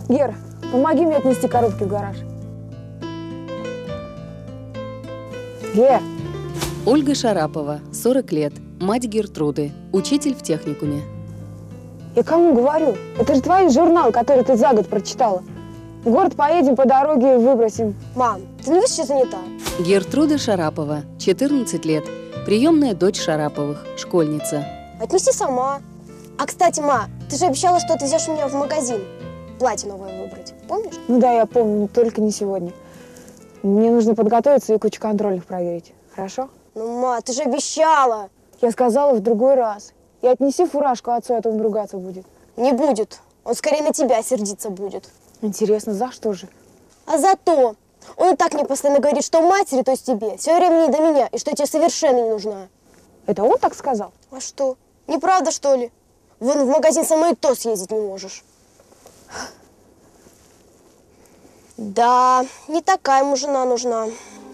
Гер, помоги мне отнести коробки в гараж. Гер. Ольга Шарапова, 40 лет, мать Гертруды, учитель в техникуме. Я кому говорю? Это же твой журнал, который ты за год прочитала. В город поедем, по дороге выбросим. Мам, ты не сейчас занята? Гертруда Шарапова, 14 лет, приемная дочь Шараповых, школьница. Отнеси сама. А, кстати, ма, ты же обещала, что отвезешь меня в магазин. Платье новое выбрать. Помнишь? Ну да, я помню, но только не сегодня. Мне нужно подготовиться и кучу контрольных проверить. Хорошо? Ну, ма, ты же обещала. Я сказала в другой раз. И отнеси фуражку отцу, а то он ругаться будет. Не будет. Он скорее на тебя сердиться будет. Интересно, за что же? А за то. Он и так мне постоянно говорит, что матери, то есть тебе, все время не до меня, и что я тебе совершенно не нужна. Это он так сказал? А что? Неправда, что ли? Вон в магазин со мной и то съездить не можешь. Да, не такая ему жена нужна.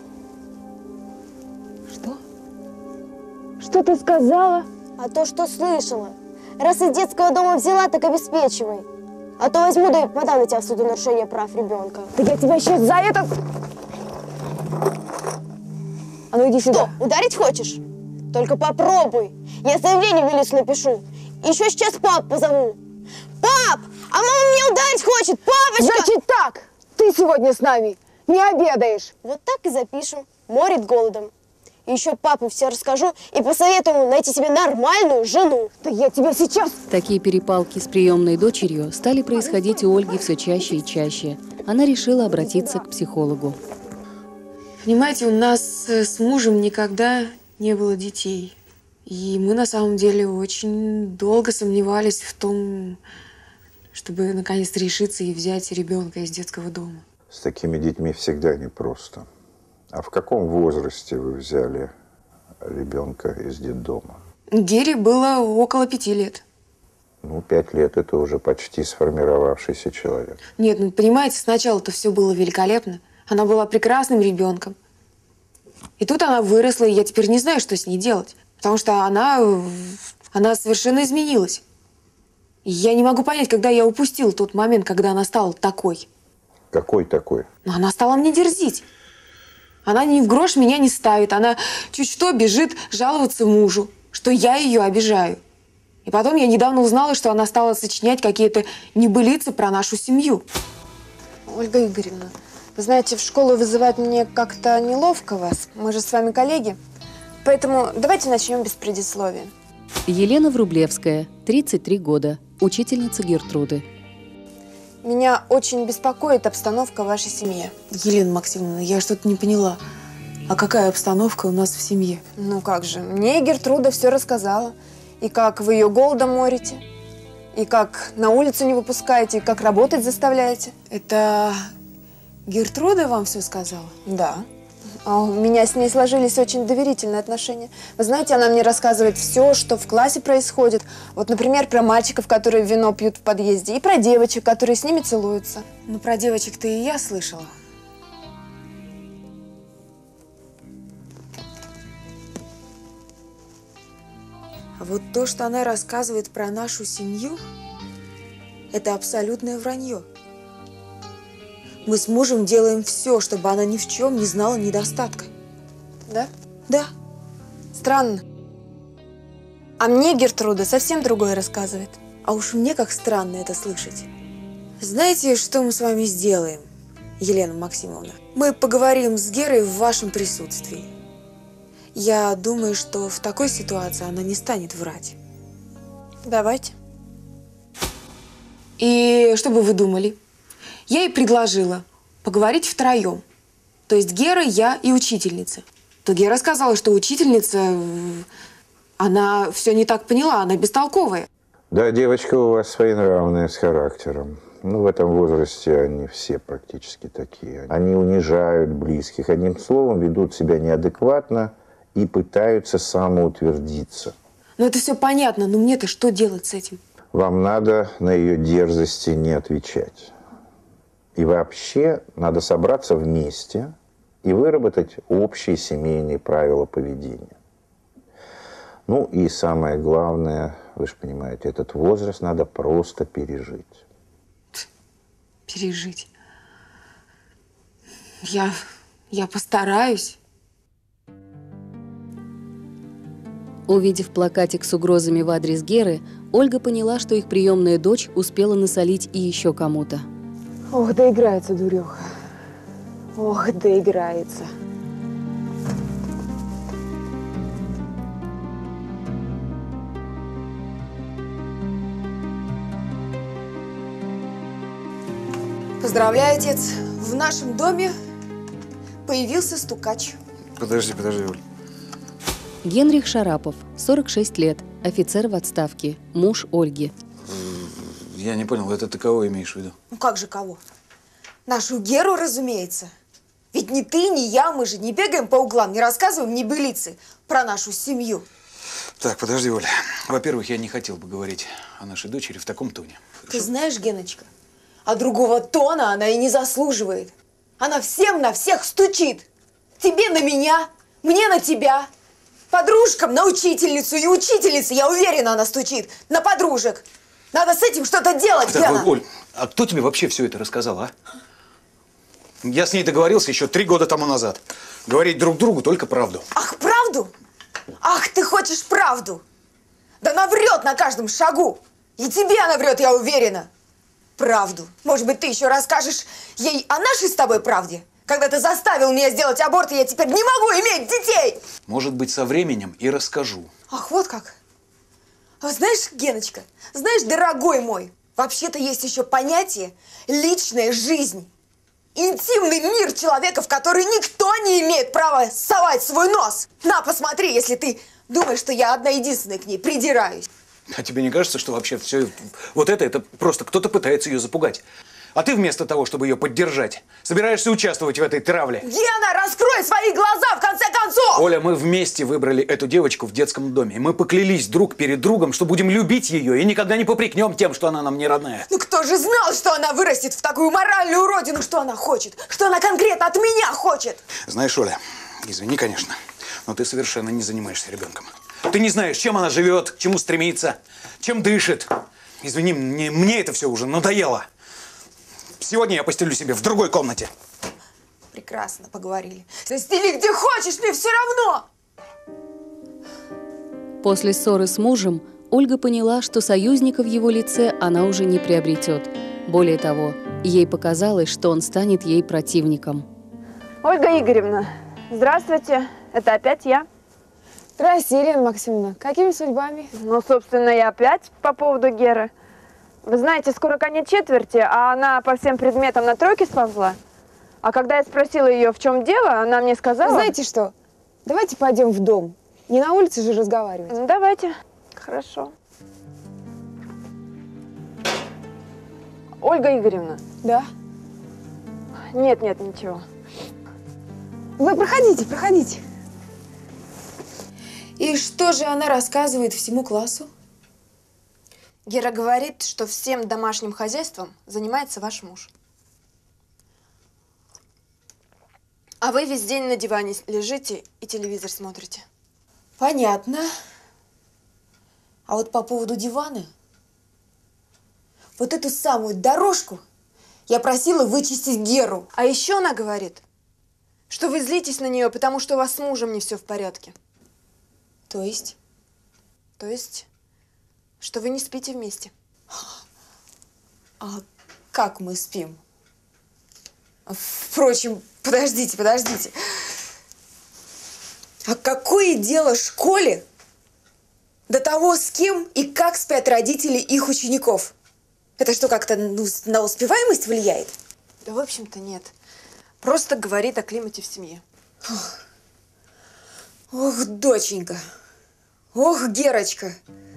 Что? Что ты сказала? А то, что слышала. Раз из детского дома взяла, так обеспечивай. А то возьму, да и подам на тебя в суд за нарушение прав ребенка. Да я тебя сейчас за это... А ну иди сюда. Что, ударить хочешь? Только попробуй. Я заявление в милицию напишу. Еще сейчас пап позову. Пап! А мама меня ударить хочет! Папочка! Значит так, ты сегодня с нами не обедаешь. Вот так и запишем. Морит голодом. И еще папе все расскажу и посоветую ему найти себе нормальную жену. Да я тебя сейчас... Такие перепалки с приемной дочерью стали происходить у Ольги все чаще и чаще. Она решила обратиться к психологу. Понимаете, у нас с мужем никогда не было детей. И мы на самом деле очень долго сомневались в том, чтобы наконец решиться и взять ребенка из детского дома. С такими детьми всегда непросто. А в каком возрасте вы взяли ребенка из детдома? Гере было около 5 лет. Ну, 5 лет – это уже почти сформировавшийся человек. Нет, ну понимаете, сначала-то все было великолепно. Она была прекрасным ребенком. И тут она выросла, и я теперь не знаю, что с ней делать. Потому что она совершенно изменилась. И я не могу понять, когда я упустила тот момент, когда она стала такой. Какой такой? Но она стала мне дерзить. Она ни в грош меня не ставит. Она чуть что бежит жаловаться мужу, что я ее обижаю. И потом я недавно узнала, что она стала сочинять какие-то небылицы про нашу семью. Ольга Игоревна, вы знаете, в школу вызывать мне как-то неловко вас. Мы же с вами коллеги. Поэтому давайте начнем без предисловия. Елена Врублевская, 33 года, учительница Гертруды. Меня очень беспокоит обстановка в вашей семье. Елена Максимовна, я что-то не поняла. А какая обстановка у нас в семье? Ну как же, мне Гертруда все рассказала. И как вы ее голодом морите, и как на улицу не выпускаете, и как работать заставляете. Это Гертруда вам все сказала? Да. А у меня с ней сложились очень доверительные отношения. Вы знаете, она мне рассказывает все, что в классе происходит. Вот, например, про мальчиков, которые вино пьют в подъезде, и про девочек, которые с ними целуются. Ну, про девочек-то и я слышала. А вот то, что она рассказывает про нашу семью, это абсолютное вранье. Мы с мужем делаем все, чтобы она ни в чем не знала недостатка. Да? Да. Странно. А мне Гертруда совсем другое рассказывает. А уж мне как странно это слышать. Знаете, что мы с вами сделаем, Елена Максимовна? Мы поговорим с Герой в вашем присутствии. Я думаю, что в такой ситуации она не станет врать. Давайте. И что бы вы думали? Я ей предложила поговорить втроем. То есть Гера, я и учительница. То Гера сказала, что учительница, она все не так поняла, она бестолковая. Да, девочка у вас своенравная, с характером. Ну, в этом возрасте они все практически такие. Они унижают близких, одним словом, ведут себя неадекватно и пытаются самоутвердиться. Ну, это все понятно, но мне-то что делать с этим? Вам надо на ее дерзости не отвечать. И вообще надо собраться вместе и выработать общие семейные правила поведения. Ну и самое главное, вы же понимаете, этот возраст надо просто пережить. пережить. Я постараюсь. Увидев плакатик с угрозами в адрес Геры, Ольга поняла, что их приемная дочь успела насолить и еще кому-то. Ох, доиграется, дуреха. Ох, доиграется. Поздравляю, отец. В нашем доме появился стукач. Подожди, Оль. Генрих Шарапов, 46 лет, офицер в отставке, муж Ольги. Я не понял, это ты кого имеешь в виду? Ну как же кого? Нашу Геру, разумеется. Ведь ни ты, ни я, мы же не бегаем по углам, не рассказываем небылицы про нашу семью. Так, подожди, Оля. Во-первых, я не хотел бы говорить о нашей дочери в таком тоне. Ты знаешь, Геночка, а другого тона она и не заслуживает. Она всем на всех стучит. Тебе на меня, мне на тебя. Подружкам на учительницу и учительнице, я уверена, она стучит. На подружек. Надо с этим что-то делать, Так, Гена. Оль, а кто тебе вообще все это рассказал, а? Я с ней договорился еще 3 года тому назад. Говорить друг другу только правду. Ах, правду? Ах, ты хочешь правду? Да она врет на каждом шагу. И тебе она врет, я уверена. Правду. Может быть, ты еще расскажешь ей о нашей с тобой правде? Когда ты заставил меня сделать аборт, и я теперь не могу иметь детей. Может быть, со временем и расскажу. Ах, вот как. А знаешь, Геночка, знаешь, дорогой мой, вообще-то есть еще понятие личная жизнь. Интимный мир человека, в который никто не имеет права совать свой нос. На, посмотри, если ты думаешь, что я одна единственная к ней придираюсь. А тебе не кажется, что вообще все вот это просто кто-то пытается ее запугать? А ты вместо того, чтобы ее поддержать, собираешься участвовать в этой травле. Гена, раскрой свои глаза, в конце концов! Оля, мы вместе выбрали эту девочку в детском доме. Мы поклялись друг перед другом, что будем любить ее и никогда не попрекнем тем, что она нам не родная. Ну кто же знал, что она вырастет в такую моральную уродину, что она хочет? Что она конкретно от меня хочет? Знаешь, Оля, извини, конечно, но ты совершенно не занимаешься ребенком. Ты не знаешь, чем она живет, к чему стремится, чем дышит. Извини, мне это все уже надоело. Сегодня я постелю себе в другой комнате. Прекрасно поговорили. Стели где хочешь, мне все равно! После ссоры с мужем Ольга поняла, что союзника в его лице она уже не приобретет. Более того, ей показалось, что он станет ей противником. Ольга Игоревна, здравствуйте. Это опять я. Здрасте, Елена Максимовна. Какими судьбами? Ну, собственно, я опять по поводу Геры. Вы знаете, скоро конец четверти, а она по всем предметам на тройке сползла. А когда я спросила ее, в чем дело, она мне сказала... Знаете что? Давайте пойдем в дом. Не на улице же разговаривать. Ну, давайте. Хорошо. Ольга Игоревна. Да? Нет, ничего. Вы проходите, проходите. И что же она рассказывает всему классу? Гера говорит, что всем домашним хозяйством занимается ваш муж. А вы весь день на диване лежите и телевизор смотрите. Понятно. А вот по поводу дивана, вот эту самую дорожку я просила вычистить Геру. А еще она говорит, что вы злитесь на нее, потому что у вас с мужем не все в порядке. То есть? То есть, что вы не спите вместе. А как мы спим? Впрочем, подождите. А какое дело школе до того, с кем и как спят родители их учеников? Это что, как-то на успеваемость влияет? Да, в общем-то, нет. Просто говорит о климате в семье. Ох, доченька. Ох, Герочка.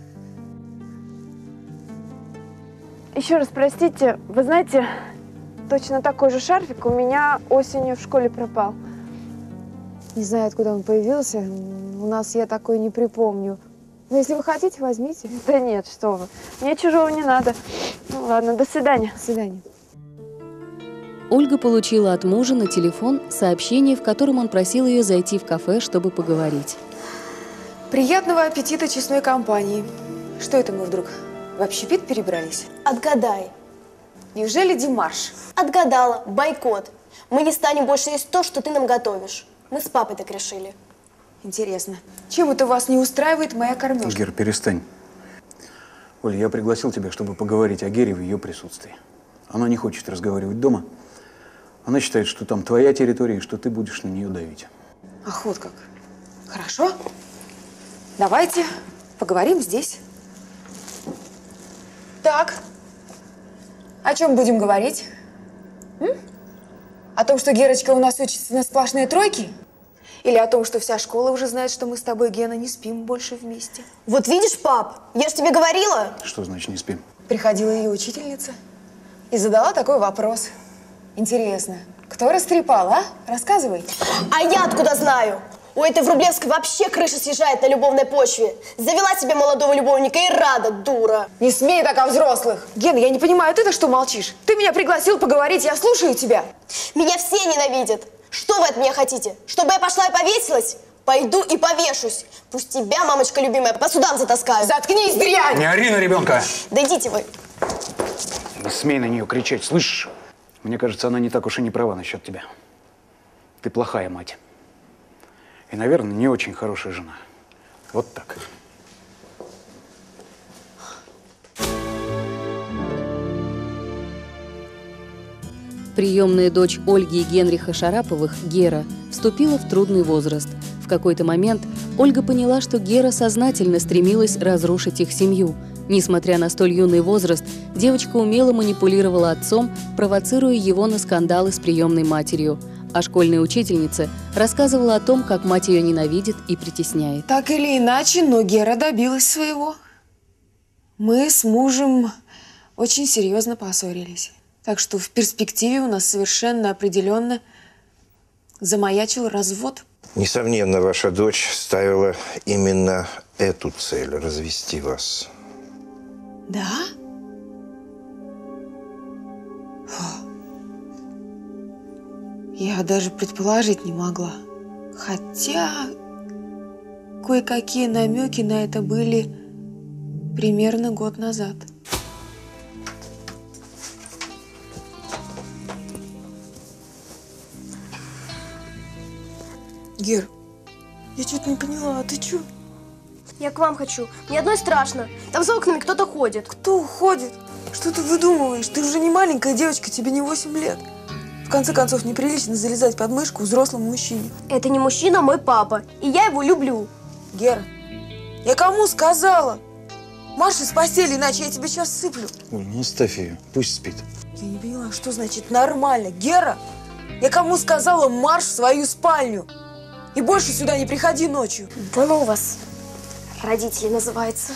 Еще раз простите, вы знаете, точно такой же шарфик у меня осенью в школе пропал. Не знаю, откуда он появился. У нас я такой не припомню. Но если вы хотите, возьмите. Да нет, что вы. Мне чужого не надо. Ну ладно, до свидания. До свидания. Ольга получила от мужа на телефон сообщение, в котором он просил ее зайти в кафе, чтобы поговорить. Приятного аппетита честной компании. Что это мы вдруг в общепит перебрались? Отгадай. Неужели Димаш? Отгадала. Бойкот. Мы не станем больше есть то, что ты нам готовишь. Мы с папой так решили. Интересно, чем это вас не устраивает моя кормежка? Гер, перестань. Оль, я пригласил тебя, чтобы поговорить о Гере в ее присутствии. Она не хочет разговаривать дома. Она считает, что там твоя территория, и что ты будешь на нее давить. Ах, вот как. Хорошо. Давайте поговорим здесь. Так, о чем будем говорить? О том, что Герочка у нас учится на сплошные тройки? Или о том, что вся школа уже знает, что мы с тобой, Гена, не спим больше вместе? Вот видишь, пап, я же тебе говорила. Что значит не спим? Приходила ее учительница и задала такой вопрос. Интересно, кто растрепал, а? Рассказывай. А я откуда знаю? У этой Врублевской вообще крыша съезжает на любовной почве. Завела себе молодого любовника и рада, дура. Не смей так о взрослых. Ген, я не понимаю, ты-то что молчишь? Ты меня пригласил поговорить, я слушаю тебя. Меня все ненавидят. Что вы от меня хотите? Чтобы я пошла и повесилась? Пойду и повешусь. Пусть тебя, мамочка любимая, по судам затаскаю. Заткнись, дрянь! Не ори на ребенка! Да идите вы. Не смей на нее кричать, слышишь? Мне кажется, она не так уж и не права насчет тебя. Ты плохая мать. И, наверное, не очень хорошая жена. Вот так. Приемная дочь Ольги и Генриха Шараповых, Гера, вступила в трудный возраст. В какой-то момент Ольга поняла, что Гера сознательно стремилась разрушить их семью. Несмотря на столь юный возраст, девочка умело манипулировала отцом, провоцируя его на скандалы с приемной матерью. А школьная учительница рассказывала о том, как мать ее ненавидит и притесняет. Так или иначе, но Гера добилась своего. Мы с мужем очень серьезно поссорились. Так что в перспективе у нас совершенно определенно замаячил развод. Несомненно, ваша дочь ставила именно эту цель – развести вас. Да? Фу. Я даже предположить не могла. Хотя кое-какие намеки на это были примерно год назад. Гер, я что-то не поняла, а ты чё? Я к вам хочу. Мне одной страшно. Там за окнами кто-то ходит. Кто уходит? Что ты выдумываешь? Ты уже не маленькая девочка, тебе не 8 лет. В конце концов, неприлично залезать под мышку взрослому мужчине. Это не мужчина, а мой папа. И я его люблю. Гера, я кому сказала? Марш из постели, иначе я тебя сейчас сыплю. Оль, ну оставь ее, пусть спит. Я не поняла, что значит нормально. Гера, я кому сказала марш в свою спальню? И больше сюда не приходи ночью. Да ну вас. Родители называется.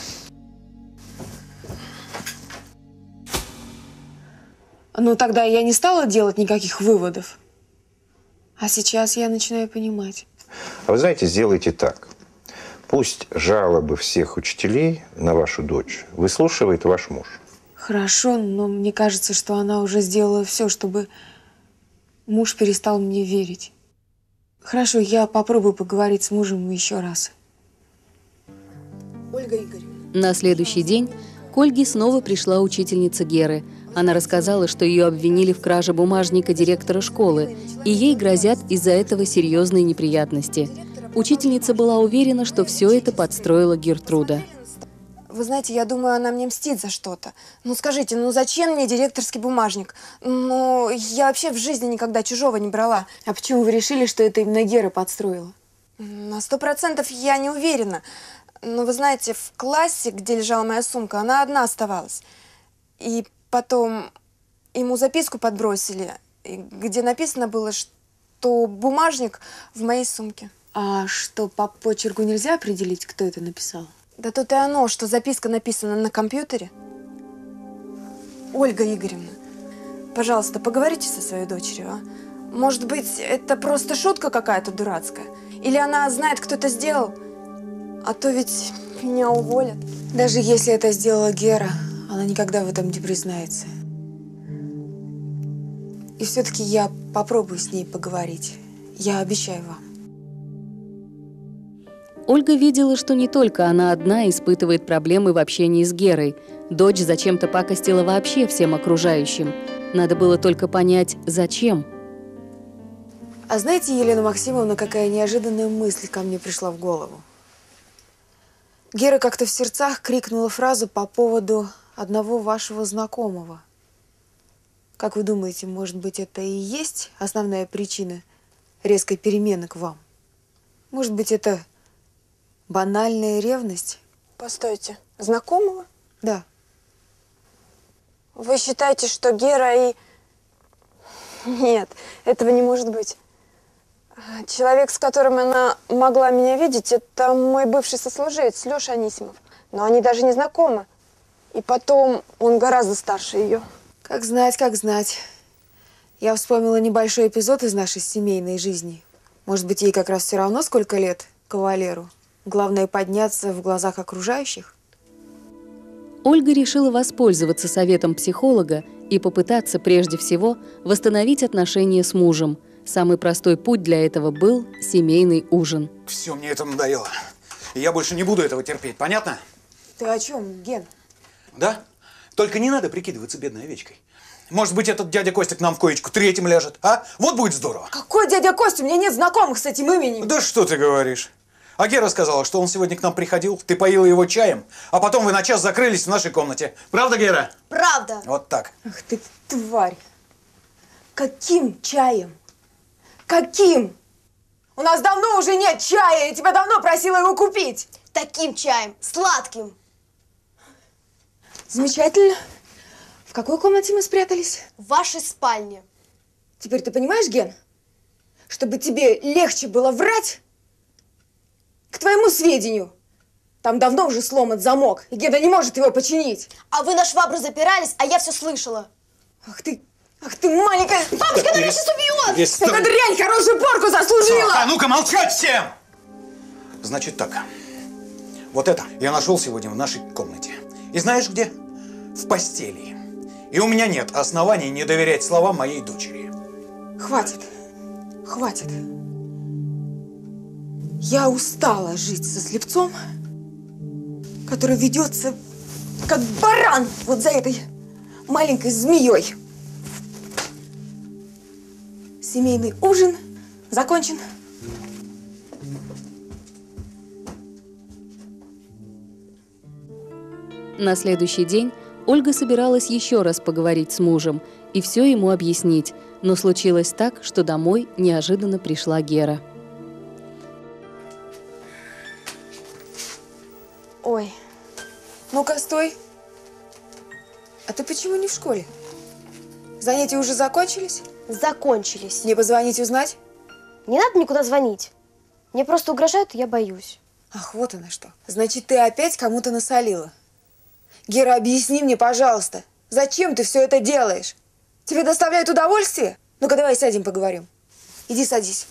Ну, тогда я не стала делать никаких выводов. А сейчас я начинаю понимать. А вы знаете, сделайте так. Пусть жалобы всех учителей на вашу дочь выслушивает ваш муж. Хорошо, но мне кажется, что она уже сделала все, чтобы муж перестал мне верить. Хорошо, я попробую поговорить с мужем еще раз. Ольга Игоревна. На следующий день к Ольге снова пришла учительница Геры. Она рассказала, что ее обвинили в краже бумажника директора школы, и ей грозят из-за этого серьезные неприятности. Учительница была уверена, что все это подстроила Гертруда. Вы знаете, я думаю, она мне мстит за что-то. Ну скажите, ну зачем мне директорский бумажник? Ну, я вообще в жизни никогда чужого не брала. А почему вы решили, что это именно Гера подстроила? На 100% я не уверена. Но вы знаете, в классе, где лежала моя сумка, она одна оставалась. И потом ему записку подбросили, где написано было, что бумажник в моей сумке. А что, по почерку нельзя определить, кто это написал? Да тут и оно, что записка написана на компьютере. Ольга Игоревна, пожалуйста, поговорите со своей дочерью, а? Может быть, это просто шутка какая-то дурацкая? Или она знает, кто это сделал? А то ведь меня уволят. Даже если это сделала Гера, она никогда в этом не признается. И все-таки я попробую с ней поговорить. Я обещаю вам. Ольга видела, что не только она одна испытывает проблемы в общении с Герой. Дочь зачем-то пакостила вообще всем окружающим. Надо было только понять, зачем. А знаете, Елена Максимовна, какая неожиданная мысль ко мне пришла в голову? Гера как-то в сердцах крикнула фразу по поводу одного вашего знакомого. Как вы думаете, может быть, это и есть основная причина резкой перемены к вам? Может быть, это банальная ревность? Постойте, знакомого? Да. Вы считаете, что Гера и... Нет, этого не может быть. Человек, с которым она могла меня видеть, это мой бывший сослуживец, Леша Анисимов. Но они даже не знакомы. И потом, он гораздо старше ее. Как знать, как знать. Я вспомнила небольшой эпизод из нашей семейной жизни. Может быть, ей как раз все равно, сколько лет кавалеру. Главное, подняться в глазах окружающих. Ольга решила воспользоваться советом психолога и попытаться прежде всего восстановить отношения с мужем. Самый простой путь для этого был семейный ужин. Все, мне это надоело. И я больше не буду этого терпеть, понятно? Ты о чем, Ген? Да? Только не надо прикидываться бедной овечкой. Может быть, этот дядя Костя к нам в коечку третьим ляжет, а? Вот будет здорово. Какой дядя Костя? У меня нет знакомых с этим именем. Да что ты говоришь? А Гера сказала, что он сегодня к нам приходил, ты поила его чаем, а потом вы на час закрылись в нашей комнате. Правда, Гера? Правда. Вот так. Ах ты тварь. Каким чаем? Каким? У нас давно уже нет чая, я тебя давно просила его купить. Таким чаем, сладким. Замечательно. В какой комнате мы спрятались? В вашей спальне. Теперь ты понимаешь, Ген? Чтобы тебе легче было врать, к твоему сведению, там давно уже сломан замок, и Гена не может его починить. А вы на швабру запирались, а я все слышала. Ах ты маленькая... Бабушка, она меня сейчас убьет! Эта дрянь хорошую порку заслужила! А ну-ка молчать всем! Значит так, вот это я нашел сегодня в нашей комнате. И знаешь где? В постели. И у меня нет оснований не доверять словам моей дочери. Хватит. Хватит. Я устала жить со слепцом, который ведется как баран вот за этой маленькой змеей. Семейный ужин закончен. На следующий день Ольга собиралась еще раз поговорить с мужем и все ему объяснить, но случилось так, что домой неожиданно пришла Гера. Ой, Ну-ка, стой. А ты почему не в школе? Занятия уже закончились? Закончились. Мне позвонить узнать? Не надо никуда звонить. Мне просто угрожают, и я боюсь. Ах, вот оно что. Значит, ты опять кому-то насолила. Гера, объясни мне, пожалуйста, зачем ты все это делаешь? Тебе доставляет удовольствие? Ну-ка, давай сядем, поговорим. Иди садись.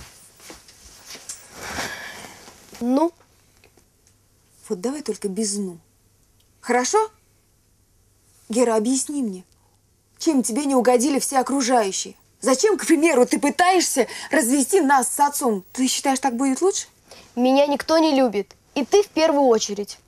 Ну? Вот давай только без «ну». Хорошо? Гера, объясни мне, чем тебе не угодили все окружающие? Зачем, к примеру, ты пытаешься развести нас с отцом? Ты считаешь, так будет лучше? Меня никто не любит. И ты в первую очередь.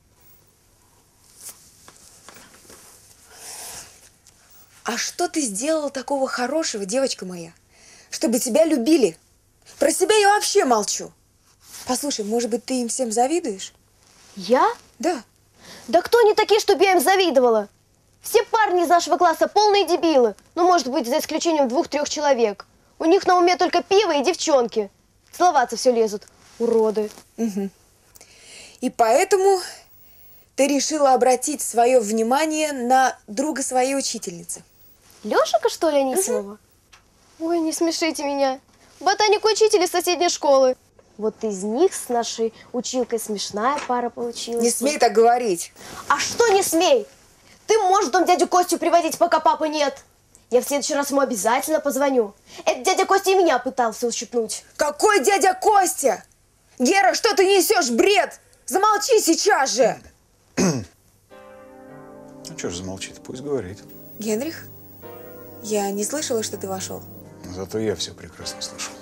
А что ты сделала такого хорошего, девочка моя, чтобы тебя любили? Про себя я вообще молчу. Послушай, может быть, ты им всем завидуешь? Я? Да. Да кто они такие, чтобы я им завидовала? Все парни из нашего класса полные дебилы. Ну, может быть, за исключением 2-3 человек. У них на уме только пиво и девчонки. Целоваться все лезут. Уроды. Угу. И поэтому ты решила обратить свое внимание на друга своей учительницы. Лешика, что ли, Анисимова? Ой, не смешите меня. Ботаник-учитель из соседней школы. Вот из них с нашей училкой смешная пара получилась. Не смей так говорить. А что не смей? Ты можешь в дом дядю Костю приводить, пока папы нет. Я в следующий раз ему обязательно позвоню. Этот дядя Костя и меня пытался ущипнуть. Какой дядя Костя? Гера, что ты несешь, бред? Замолчи сейчас же. Ну что ж замолчит, пусть говорит. Генрих, я не слышала, что ты вошел. Зато я все прекрасно слышал.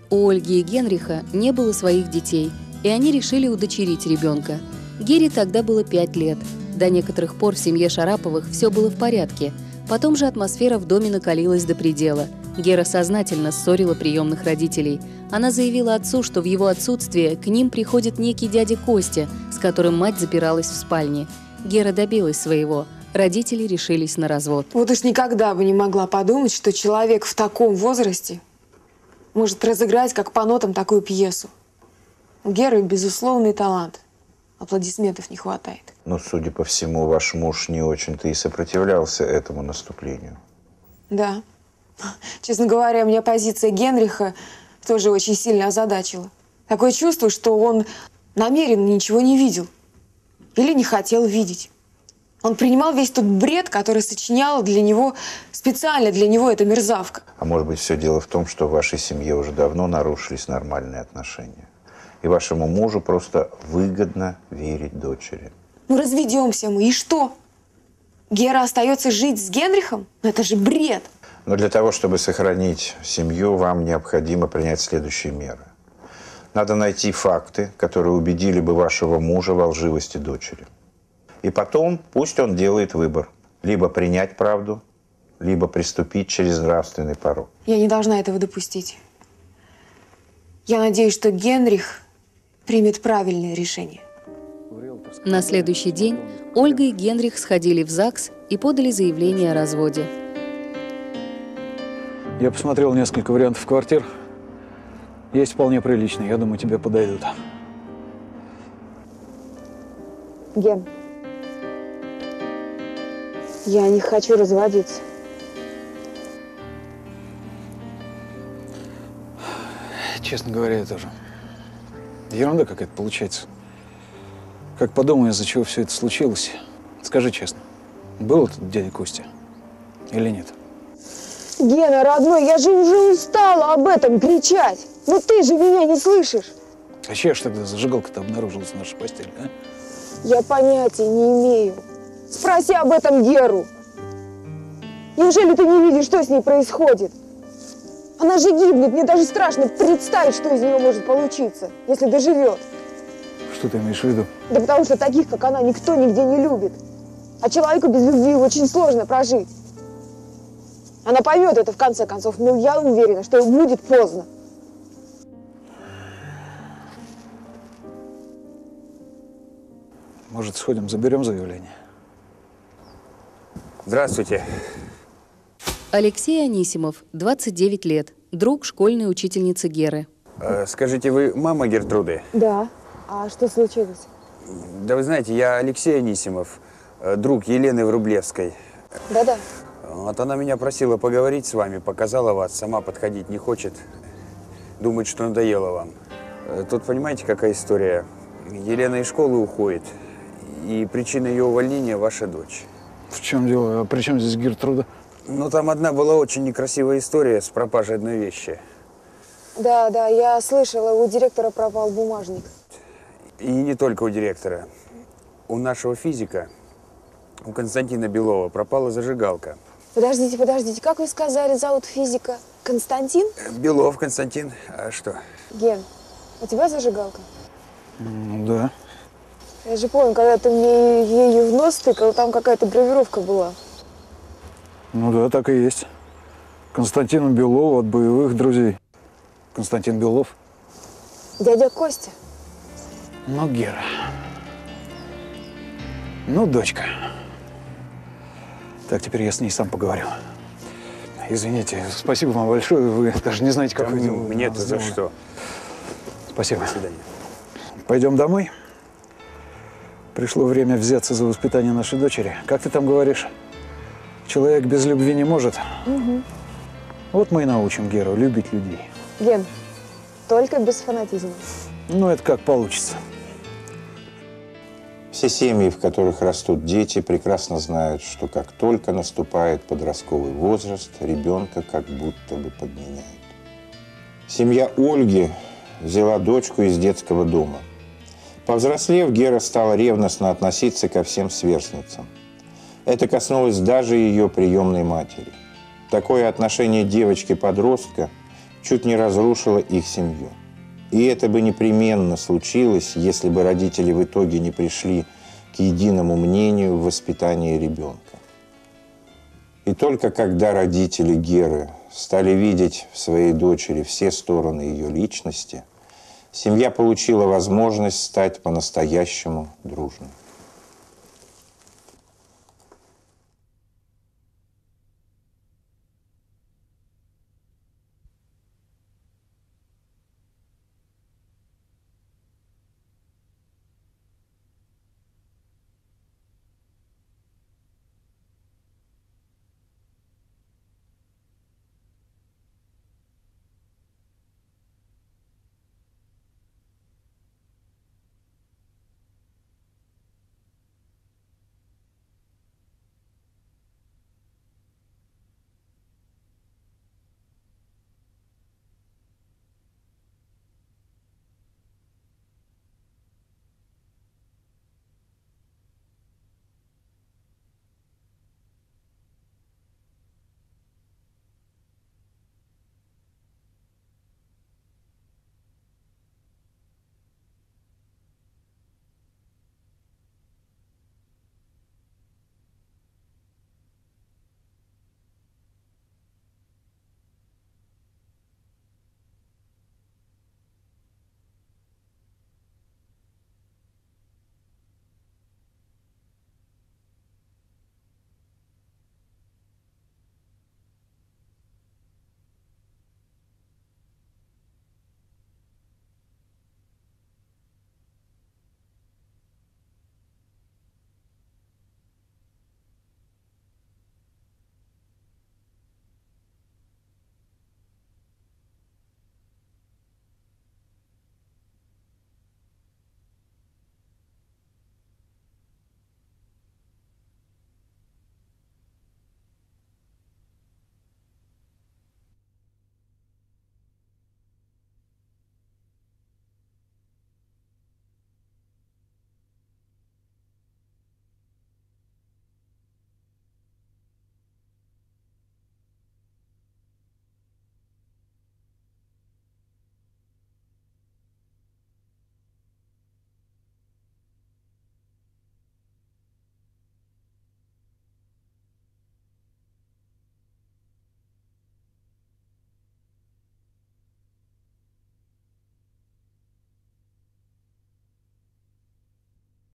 У Ольги и Генриха не было своих детей, и они решили удочерить ребенка. Гере тогда было 5 лет. До некоторых пор в семье Шараповых все было в порядке. Потом же атмосфера в доме накалилась до предела. Гера сознательно ссорила приемных родителей. Она заявила отцу, что в его отсутствие к ним приходит некий дядя Костя, с которым мать запиралась в спальне. Гера добилась своего. Родители решились на развод. Вот уж никогда бы не могла подумать, что человек в таком возрасте может разыграть, как по нотам, такую пьесу. У Геры безусловный талант. Аплодисментов не хватает. Но, судя по всему, ваш муж не очень-то и сопротивлялся этому наступлению. Да. Честно говоря, меня позиция Генриха тоже очень сильно озадачила. Такое чувство, что он намеренно ничего не видел. Или не хотел видеть. Он принимал весь тот бред, который сочиняла для него, специально для него эта мерзавка. А может быть, все дело в том, что в вашей семье уже давно нарушились нормальные отношения. И вашему мужу просто выгодно верить дочери. Ну, разведемся мы, и что? Гера остается жить с Генрихом? Ну, это же бред. Но для того, чтобы сохранить семью, вам необходимо принять следующие меры. Надо найти факты, которые убедили бы вашего мужа во лживости дочери. И потом пусть он делает выбор. Либо принять правду, либо приступить через нравственный порог. Я не должна этого допустить. Я надеюсь, что Генрих примет правильное решение. На следующий день Ольга и Генрих сходили в ЗАГС и подали заявление о разводе. Я посмотрел несколько вариантов квартир. Есть вполне приличные, я думаю, тебе подойдут. Ген, я не хочу разводиться. Честно говоря, я тоже. Ерунда какая-то получается. Как подумаю, из-за чего все это случилось. Скажи честно, был этот дядя Костя или нет? Гена, родной, я же уже устала об этом кричать. Но ты же меня не слышишь. А чья ж тогда зажигалка-то обнаружилась в нашей постели, а? Я понятия не имею. Спроси об этом Геру. Неужели ты не видишь, что с ней происходит? Она же гибнет. Мне даже страшно представить, что из нее может получиться, если доживет. Что ты имеешь в виду? Да потому что таких, как она, никто нигде не любит. А человеку без любви очень сложно прожить. Она поймет это в конце концов, но я уверена, что будет поздно. Может, сходим, заберем заявление? Здравствуйте. Алексей Анисимов, 29 лет, друг школьной учительницы Геры. Скажите, вы мама Гертруды? Да. А что случилось? Да вы знаете, я Алексей Анисимов, друг Елены Врублевской. Да-да. Вот она меня просила поговорить с вами, показала вас, сама подходить не хочет. Думает, что надоело вам. Тут, понимаете, какая история? Елена из школы уходит, и причина ее увольнения – ваша дочь. В чем дело? А при чем здесь Гертруда? Ну, там одна была очень некрасивая история с пропажей одной вещи. Да, я слышала, у директора пропал бумажник. И не только у директора. У нашего физика, у Константина Белова, пропала зажигалка. Подождите, как вы сказали, зовут физика? Константин? Белов Константин. А что? Ген, у тебя зажигалка? Да. Я же помню, когда ты мне ею в нос тыкал, там какая-то гравировка была. Ну да, так и есть. Константину Белову от боевых друзей. Константин Белов. Дядя Костя. Ну, Гера. Ну, дочка. Так, теперь я с ней сам поговорю. Извините, спасибо вам большое. Вы даже не знаете, как... Мне-то за что? Спасибо. До свидания. Пойдем домой. Пришло время взяться за воспитание нашей дочери. Как ты там говоришь? Человек без любви не может. Угу. Вот мы и научим Геру любить людей. Ген, только без фанатизма. Ну, это как получится. Все семьи, в которых растут дети, прекрасно знают, что как только наступает подростковый возраст, ребенка как будто бы подменяют. Семья Ольги взяла дочку из детского дома. Повзрослев, Гера стала ревностно относиться ко всем сверстницам. Это коснулось даже ее приемной матери. Такое отношение девочки-подростка чуть не разрушила их семью. И это бы непременно случилось, если бы родители в итоге не пришли к единому мнению в воспитании ребенка. И только когда родители Геры стали видеть в своей дочери все стороны ее личности, семья получила возможность стать по-настоящему дружной.